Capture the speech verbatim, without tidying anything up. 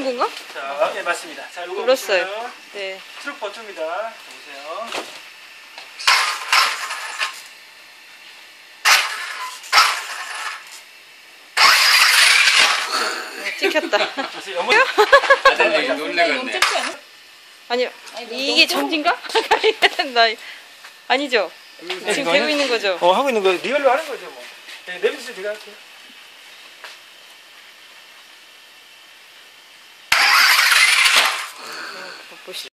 건가? 자, 네, 맞습니다. 자, 이거 눌렀어요. 보시면 네. 트럭 버튼입니다. 보세요. 찍혔다. 그래서 어머니 아들이 놀래겠네. 아니요. 이게 정지인가? 나 아니죠. 지금 되고 있는 거죠. 어, 하고 있는 거 리얼로 하는 거죠, 뭐. 네, 내비두세요. 제가 할게요. 보시죠.